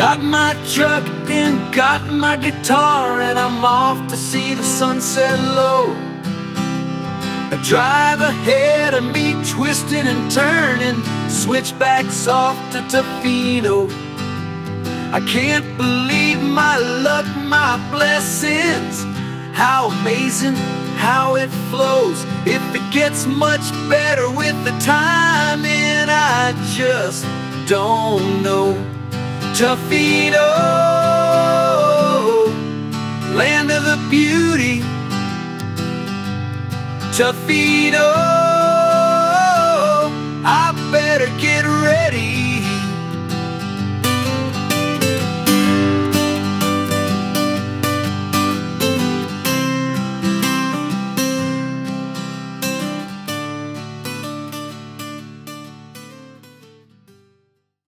Got my truck and got my guitar, and I'm off to see the sunset low. I drive ahead of me, twisting and turning, switchbacks off to Tofino. I can't believe my luck, my blessings. How amazing, how it flows. If it gets much better with the timing, I just don't know. Tofino, land of the beauty. Tofino, I better get ready.